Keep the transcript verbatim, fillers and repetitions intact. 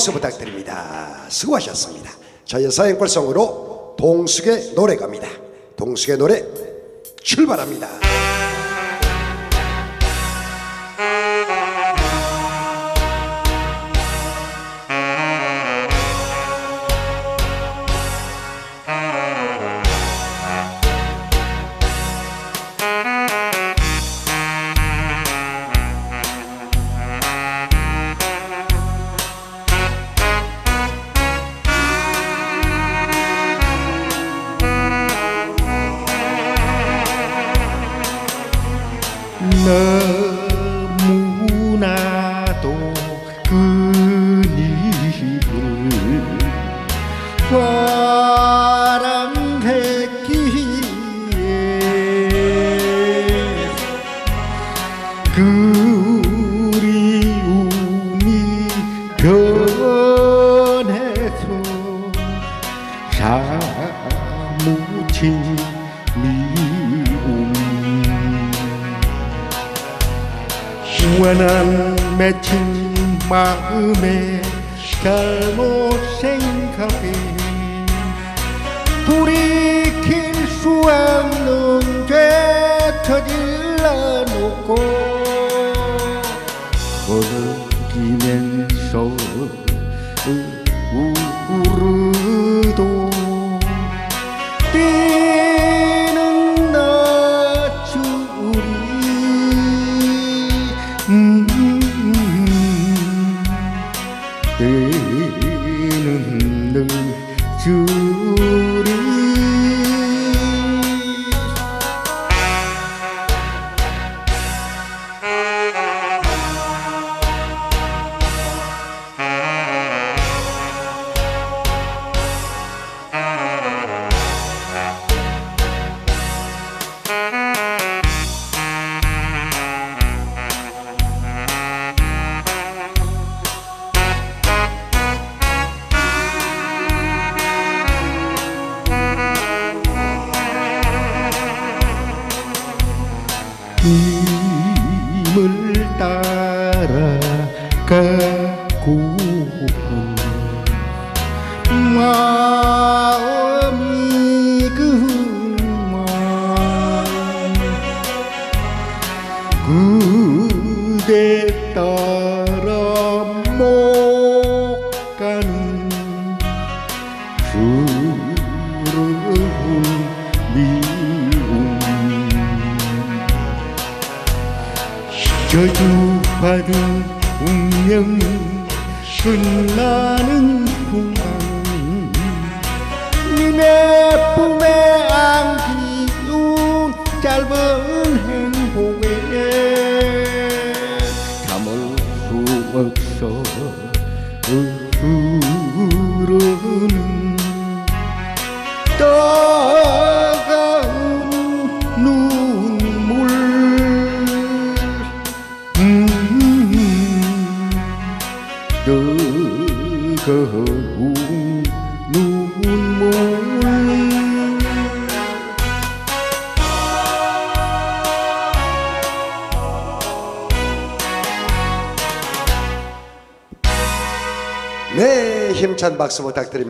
박수 부탁드립니다. 수고하셨습니다. 저희 사행골성으로 동숙의 노래 갑니다. 동숙의 노래 출발합니다. 너무나도 그니를 사랑했기에 그리움이 변해서 사무친 미움 원한 맺힌 마음에 잘못 생각해 돌이킬 수 없는 죄 저질러 놓고 거느끼면서 울어도 뛰는 낮줄이 음, 때는 늦으리 힘을 따라가고픈 마음이 그만 그대 따라 못 가는 서러운 미움 저주받은 운명 끝나는 순간 니네 품에 안기운 짧은 행복에 참을 수 없어 흐르는 따가운 눈물 음, 뜨거운 눈물 네, 힘찬 박수 부탁드립니다.